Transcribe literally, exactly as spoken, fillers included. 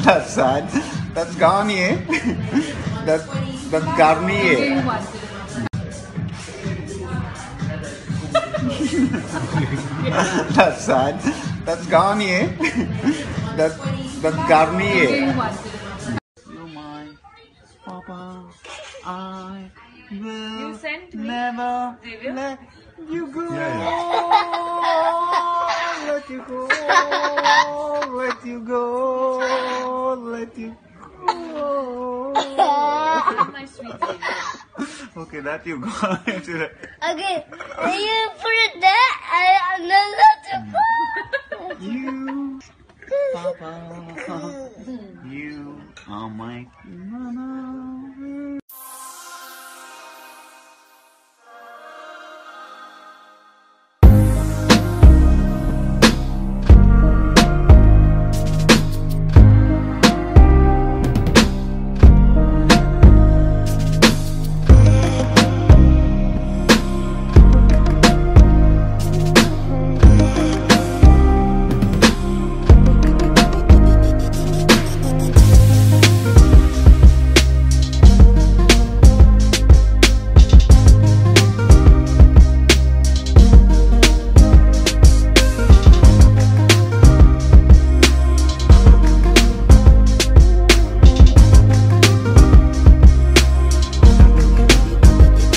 That's sad. That's Garnier. That's that's Garnier. That's sad. That's Garnier. That's that's Garnier. You my Papa, I will You sent me? never They will? let you go. Yeah, Let you go. Let you go. Let you go. My sweet baby. Okay, that you go. Okay, you put it there and I'm not allowed to put. You, Papa, you are my.